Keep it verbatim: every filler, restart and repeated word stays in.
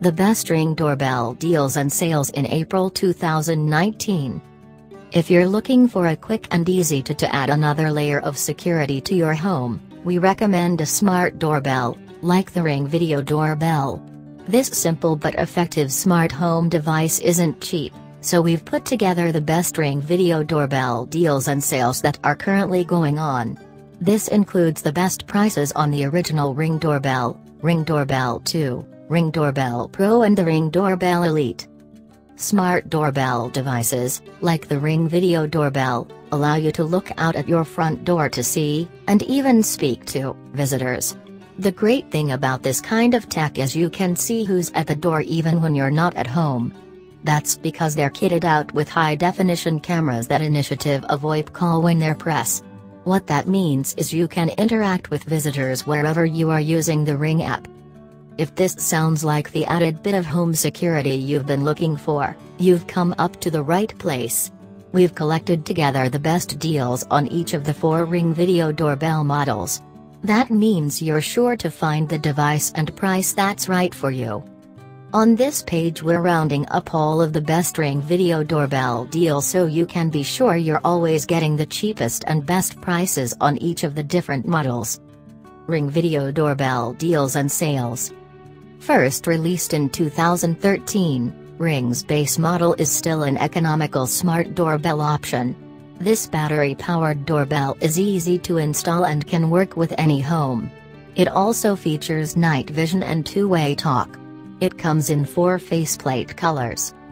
The best Ring doorbell deals and sales in April two thousand nineteen. If you're looking for a quick and easy to, to add another layer of security to your home, we recommend a smart doorbell, like the Ring Video Doorbell. This simple but effective smart home device isn't cheap, so we've put together the best Ring Video Doorbell deals and sales that are currently going on. This includes the best prices on the original Ring Doorbell, Ring Doorbell two, Ring Doorbell Pro and the Ring Doorbell Elite. Smart doorbell devices, like the Ring Video Doorbell, allow you to look out at your front door to see, and even speak to, visitors. The great thing about this kind of tech is you can see who's at the door even when you're not at home. That's because they're kitted out with high-definition cameras that initiative a VoIP call when they're pressed. What that means is you can interact with visitors wherever you are using the Ring app. If this sounds like the added bit of home security you've been looking for, you've come up to the right place. We've collected together the best deals on each of the four Ring Video Doorbell models. That means you're sure to find the device and price that's right for you. On this page we're rounding up all of the best Ring Video Doorbell deals so you can be sure you're always getting the cheapest and best prices on each of the different models. Ring Video Doorbell deals and sales. First released in two thousand thirteen, Ring's base model is still an economical smart doorbell option. This battery-powered doorbell is easy to install and can work with any home. It also features night vision and two-way talk. It comes in four faceplate colors: